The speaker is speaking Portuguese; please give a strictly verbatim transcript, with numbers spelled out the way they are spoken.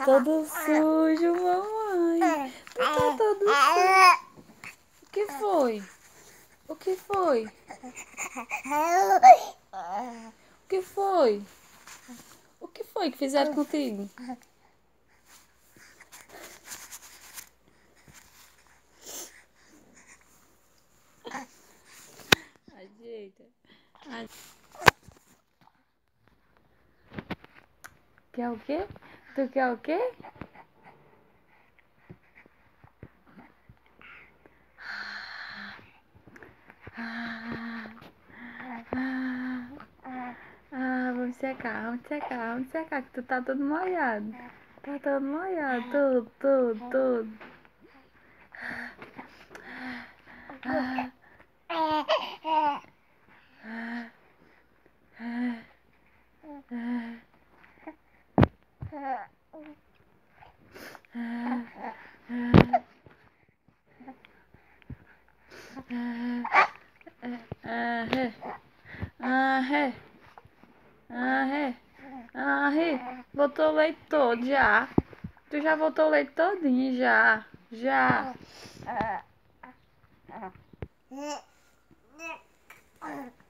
todo sujo, mamãe. Tu tá todo sujo. O que foi? O que foi? O que foi? O que foi que fizeram contigo? Ajeita. Quer o quê? Tu quer o quê? Ah, ah, ah, vamos secar, vamos secar, vamos secar, que tu tá todo molhado. Tá todo molhado, tudo, tudo, tudo. Ah, ah, ah, ah, ah. Ah, é. Ah, é. Ah, é. Ah, é. Botou o leite todo já. Tu já botou o leite todinho já. Já.